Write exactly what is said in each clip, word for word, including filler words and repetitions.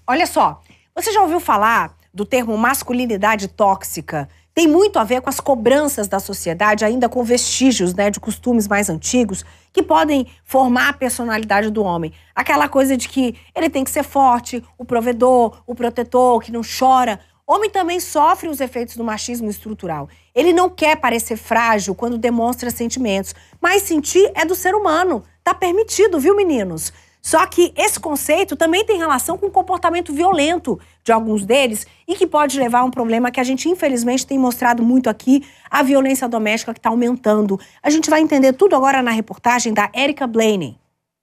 Olha só, você já ouviu falar do termo masculinidade tóxica? Tem muito a ver com as cobranças da sociedade, ainda com vestígios, né, de costumes mais antigos, que podem formar a personalidade do homem. Aquela coisa de que ele tem que ser forte, o provedor, o protetor, que não chora. Homem também sofre os efeitos do machismo estrutural. Ele não quer parecer frágil quando demonstra sentimentos, mas sentir é do ser humano. Tá permitido, viu, meninos? Só que esse conceito também tem relação com o comportamento violento de alguns deles e que pode levar a um problema que a gente, infelizmente, tem mostrado muito aqui, a violência doméstica que está aumentando. A gente vai entender tudo agora na reportagem da Érica Blaney.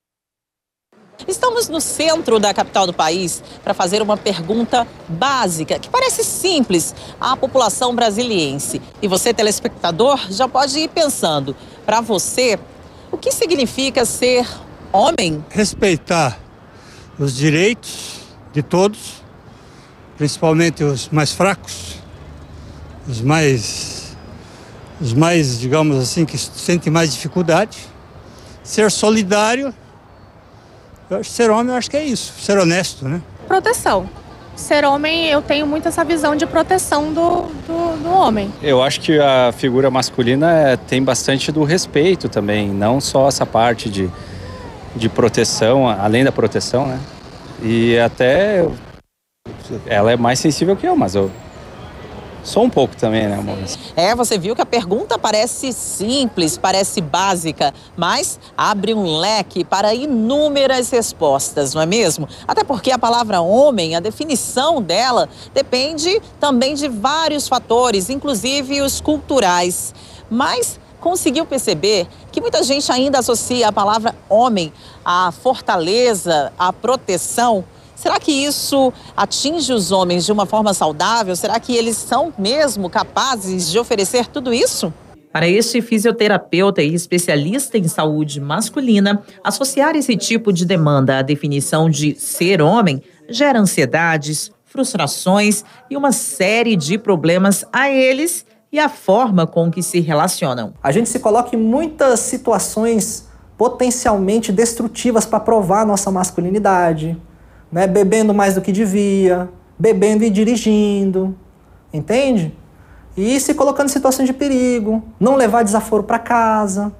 Estamos no centro da capital do país para fazer uma pergunta básica, que parece simples à população brasiliense. E você, telespectador, já pode ir pensando, para você, o que significa ser homem? Respeitar os direitos de todos, principalmente os mais fracos, os mais, os mais, digamos assim, que sentem mais dificuldade. Ser solidário. Eu acho que ser homem, eu acho que é isso, ser honesto, né? Proteção. Ser homem, eu tenho muito essa visão de proteção do, do, do homem. Eu acho que a figura masculina é, tem bastante do respeito também, não só essa parte de, de proteção, além da proteção, né? E até ela é mais sensível que eu, mas eu sou um pouco também, né, amor? É, você viu que a pergunta parece simples, parece básica, mas abre um leque para inúmeras respostas, não é mesmo? Até porque a palavra homem, a definição dela, depende também de vários fatores, inclusive os culturais. Mas conseguiu perceber que muita gente ainda associa a palavra homem à fortaleza, à proteção? Será que isso atinge os homens de uma forma saudável? Será que eles são mesmo capazes de oferecer tudo isso? Para este fisioterapeuta e especialista em saúde masculina, associar esse tipo de demanda à definição de ser homem gera ansiedades, frustrações e uma série de problemas a eles e a forma com que se relacionam. A gente se coloca em muitas situações potencialmente destrutivas para provar a nossa masculinidade. Né, bebendo mais do que devia, bebendo e dirigindo, entende? E se colocando em situações de perigo, não levar desaforo para casa,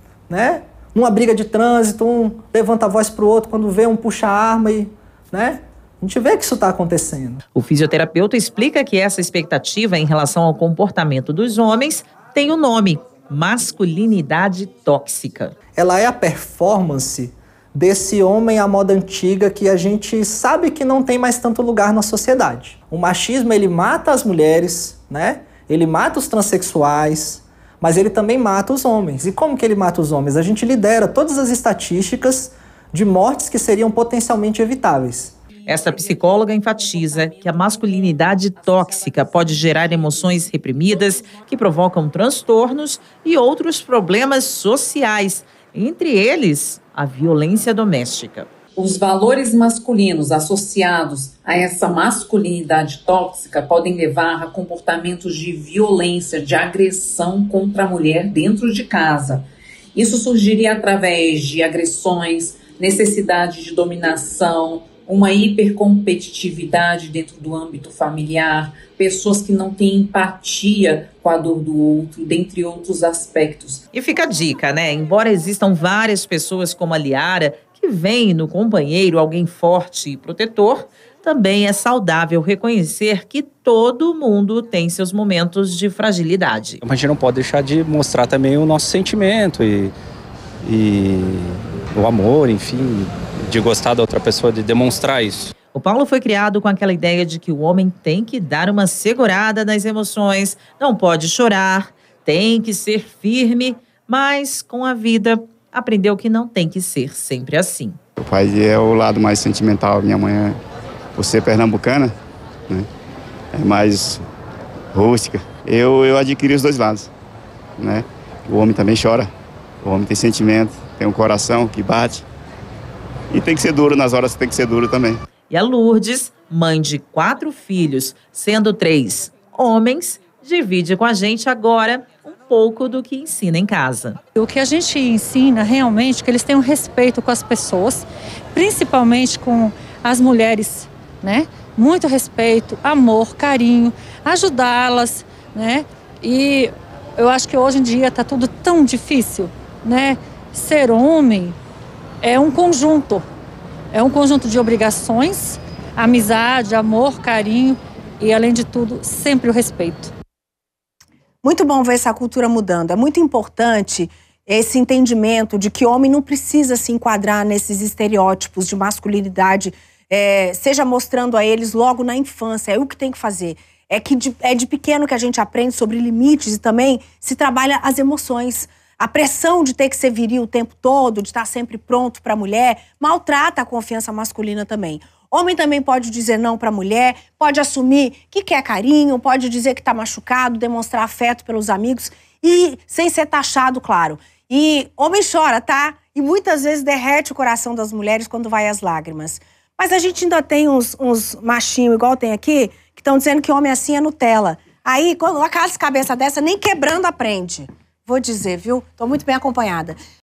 né? Numa briga de trânsito, um levanta a voz para o outro quando vê um puxa a arma e, né? A gente vê que isso está acontecendo. O fisioterapeuta explica que essa expectativa em relação ao comportamento dos homens tem o nome, masculinidade tóxica. Ela é a performance desse homem à moda antiga que a gente sabe que não tem mais tanto lugar na sociedade. O machismo, ele mata as mulheres, né? Ele mata os transexuais, mas ele também mata os homens. E como que ele mata os homens? A gente lidera todas as estatísticas de mortes que seriam potencialmente evitáveis. Essa psicóloga enfatiza que a masculinidade tóxica pode gerar emoções reprimidas que provocam transtornos e outros problemas sociais, entre eles a violência doméstica. Os valores masculinos associados a essa masculinidade tóxica podem levar a comportamentos de violência, de agressão contra a mulher dentro de casa. Isso surgiria através de agressões, necessidade de dominação, uma hipercompetitividade dentro do âmbito familiar, pessoas que não têm empatia com a dor do outro, dentre outros aspectos. E fica a dica, né? Embora existam várias pessoas como a Liara, que veem no companheiro alguém forte e protetor, também é saudável reconhecer que todo mundo tem seus momentos de fragilidade. A gente não pode deixar de mostrar também o nosso sentimento e, e o amor, enfim, de gostar da outra pessoa, de demonstrar isso. O Paulo foi criado com aquela ideia de que o homem tem que dar uma segurada nas emoções, não pode chorar, tem que ser firme, mas com a vida aprendeu que não tem que ser sempre assim. O pai é o lado mais sentimental, minha mãe, é, por ser pernambucana, né, é mais rústica. Eu, eu adquiri os dois lados, né? O homem também chora, o homem tem sentimento, tem um coração que bate. E tem que ser duro nas horas que tem que ser duro também. E a Lourdes, mãe de quatro filhos, sendo três homens, divide com a gente agora um pouco do que ensina em casa. O que a gente ensina realmente é que eles tenham respeito com as pessoas, principalmente com as mulheres né? Muito respeito, amor, carinho, ajudá-las, né? E eu acho que hoje em dia está tudo tão difícil, né? Ser homem é um conjunto, é um conjunto de obrigações, amizade, amor, carinho e, além de tudo, sempre o respeito. Muito bom ver essa cultura mudando. É muito importante esse entendimento de que homem não precisa se enquadrar nesses estereótipos de masculinidade, é, seja mostrando a eles logo na infância. É o que tem que fazer. É que de, é de pequeno que a gente aprende sobre limites e também se trabalha as emoções. A pressão de ter que ser viril o tempo todo, de estar sempre pronto para a mulher, maltrata a confiança masculina também. Homem também pode dizer não para a mulher, pode assumir que quer carinho, pode dizer que está machucado, demonstrar afeto pelos amigos e sem ser taxado, claro. E homem chora, tá? E muitas vezes derrete o coração das mulheres quando vai às lágrimas. Mas a gente ainda tem uns, uns machinhos, igual tem aqui, que estão dizendo que homem assim é Nutella. Aí, quando aquelas cabeças dessa, nem quebrando aprende. Vou dizer, viu? Tô muito bem acompanhada.